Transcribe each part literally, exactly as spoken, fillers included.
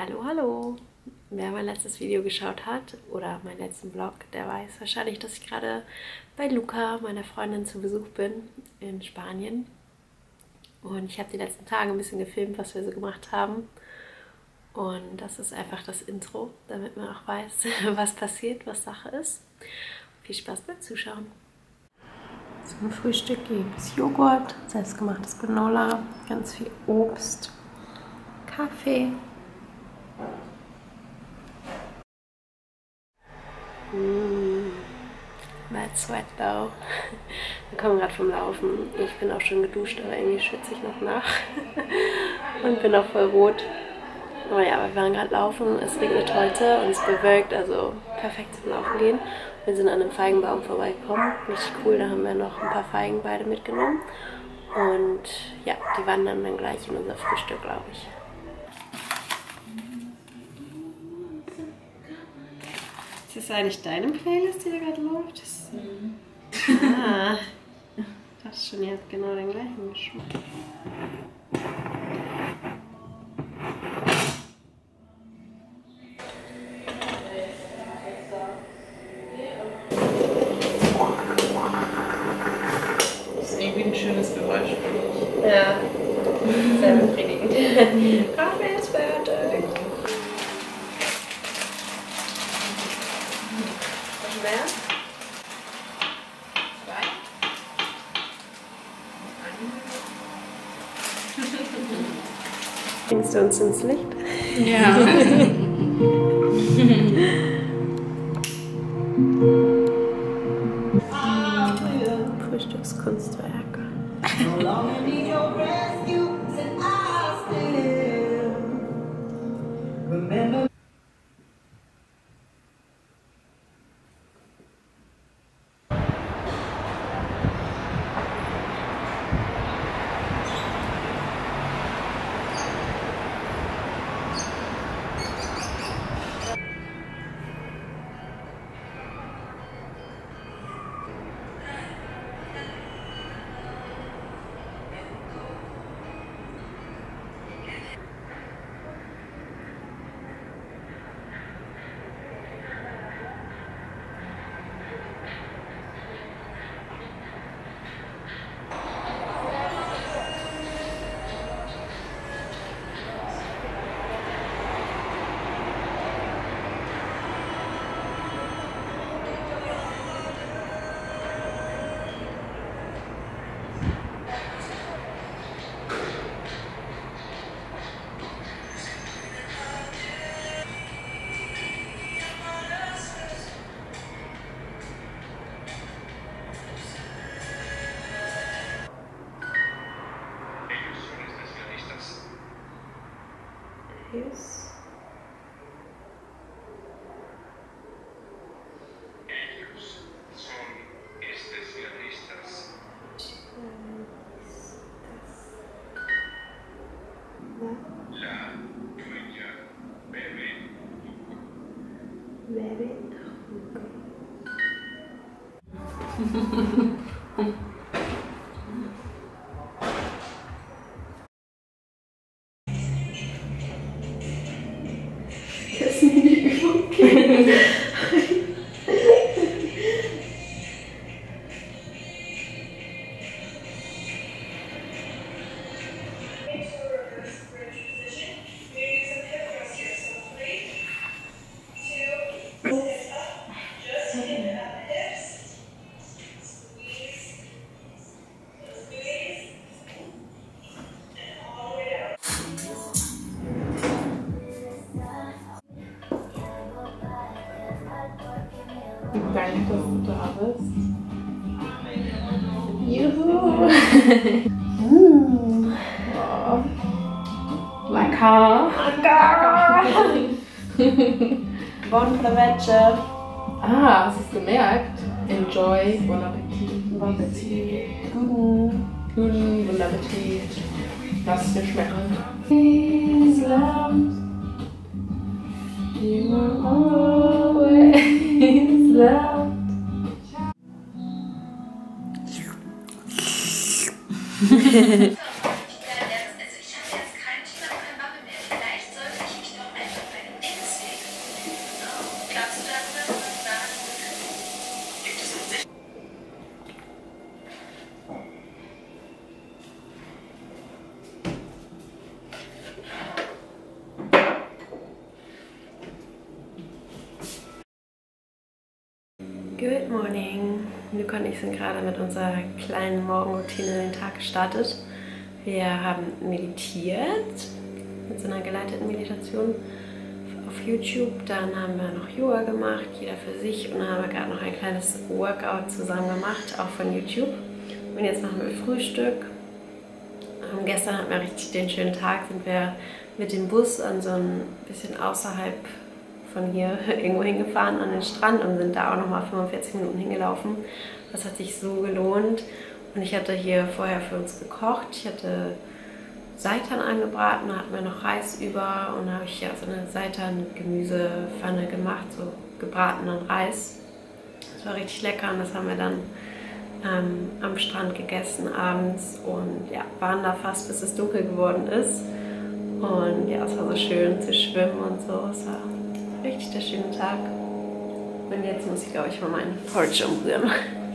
Hallo, hallo! Wer mein letztes Video geschaut hat oder meinen letzten Vlog, der weiß wahrscheinlich, dass ich gerade bei Luca, meiner Freundin, zu Besuch bin in Spanien. Und ich habe die letzten Tage ein bisschen gefilmt, was wir so gemacht haben. Und das ist einfach das Intro, damit man auch weiß, was passiert, was Sache ist. Viel Spaß beim Zuschauen. Zum Frühstück gibt es Joghurt, selbstgemachtes Granola, ganz viel Obst, Kaffee. Mmh, bad sweat though. Wir kommen gerade vom Laufen. Ich bin auch schon geduscht, aber irgendwie schwitze ich noch nach. Und bin auch voll rot. Aber ja, wir waren gerade laufen, es regnet heute und es bewölkt, also perfekt zum Laufen gehen. Wir sind an einem Feigenbaum vorbeigekommen, richtig cool, da haben wir noch ein paar Feigen beide mitgenommen. Und ja, die wandern dann gleich in unser Frühstück, glaube ich. Ist das eigentlich deine Playlist, die da gerade läuft? Das mhm. Ah, ich dachte schon, ihr habt genau den gleichen Geschmack. Das ist irgendwie ein schönes Geräusch. Ja, sehr befriedigend. Kaffee ist fertig. Noch mehr? Zwei? Bringst du uns ins Licht? Ja. Frühstückskunstwerk. Yes. Ellos son especialistas. La dueña bebe Bebe. Das ist nie okay. Danke, dass du da bist. Juhu! mm. Oh. Lecker! Bon provecho! Ah, hast du es gemerkt? Enjoy, bon Appetit. Bon Appetit. Guten. Guten, bon Appetit. Lass es dir schmecken. Please love. You are always loved. Also ich habe jetzt kein Thema, kein Babbel mehr. Vielleicht sollte ich mich doch einfach Luca und ich sind gerade mit unserer kleinen Morgenroutine in den Tag gestartet. Wir haben meditiert mit so einer geleiteten Meditation auf YouTube. Dann haben wir noch Yoga gemacht, jeder für sich. Und dann haben wir gerade noch ein kleines Workout zusammen gemacht, auch von YouTube. Und jetzt machen wir Frühstück. Ähm, gestern hatten wir richtig den schönen Tag, sind wir mit dem Bus an so ein bisschen außerhalb von hier irgendwo hingefahren an den Strand und sind da auch nochmal fünfundvierzig Minuten hingelaufen. Das hat sich so gelohnt. Und ich hatte hier vorher für uns gekocht. Ich hatte Seitan angebraten, da hatten wir noch Reis über und da habe ich ja so eine Seitan-Gemüsepfanne gemacht, so gebratenen Reis. Das war richtig lecker und das haben wir dann ähm, am Strand gegessen abends und ja, waren da fast bis es dunkel geworden ist. Und ja, es war so schön zu schwimmen und so. Es war richtig der schöne Tag. Und jetzt muss ich, glaube ich, mal meinen Porridge umrühren.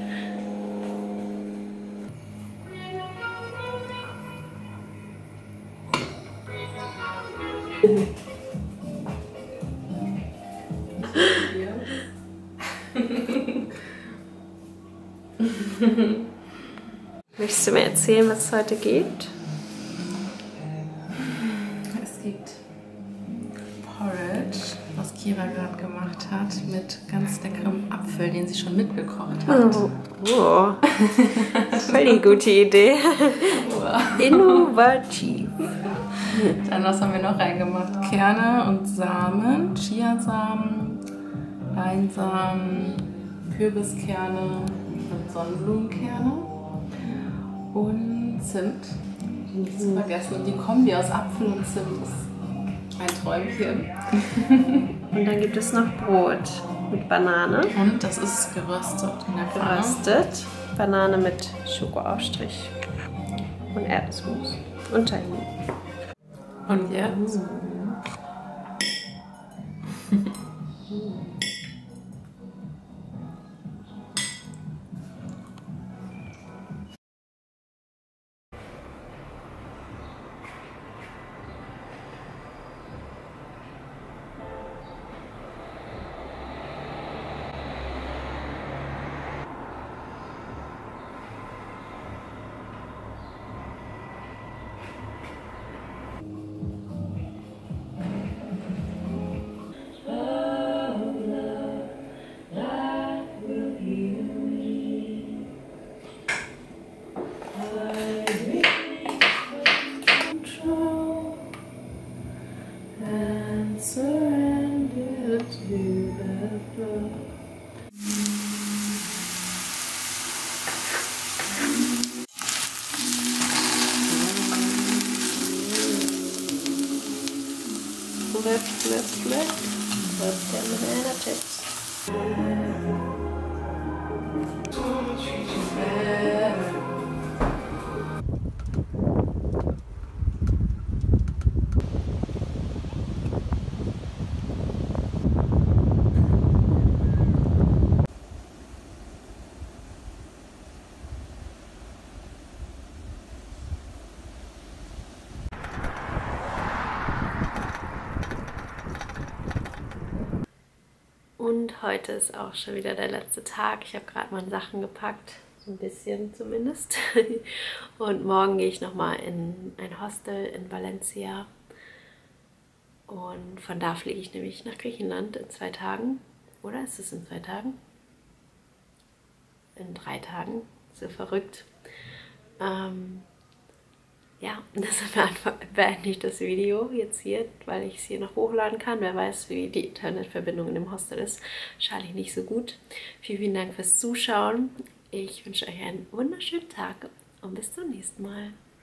Möchtest du mir erzählen, was es heute gibt? Es gibt Porridge, was Kira gerade gemacht hat, mit ganz leckerem Apfel, den sie schon mitgekocht hat. Oh, oh. Voll die gute Idee. Innovativ. Dann, was haben wir noch reingemacht? Kerne und Samen, Chiasamen, Leinsamen, Kürbiskerne und Sonnenblumenkerne und Zimt. Nicht zu vergessen. Und die Kombi aus Apfel und Zimt ist ein Träumchen. Und dann gibt es noch Brot mit Banane. Und das ist geröstet in der Pfanne. Geröstet. Banane mit Schokoaufstrich. Und Erdnussmus. Und Tahini. Und jetzt? Lift, lift, lift. Lift them banana tips. Und heute ist auch schon wieder der letzte Tag. Ich habe gerade meine Sachen gepackt, so ein bisschen zumindest. Und morgen gehe ich nochmal in ein Hostel in Valencia. Und von da fliege ich nämlich nach Griechenland in zwei Tagen. Oder ist es in zwei Tagen? In drei Tagen. So verrückt. Ähm, ja, deshalb beende ich das Video jetzt hier, weil ich es hier noch hochladen kann. Wer weiß, wie die Internetverbindung in dem Hostel ist. Wahrscheinlich nicht so gut. Vielen, vielen Dank fürs Zuschauen. Ich wünsche euch einen wunderschönen Tag und bis zum nächsten Mal.